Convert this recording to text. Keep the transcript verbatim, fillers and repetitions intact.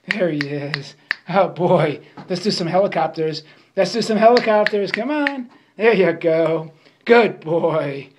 There he is. Oh boy, let's do some helicopters. Let's do some helicopters. Come on. There you go. Good boy.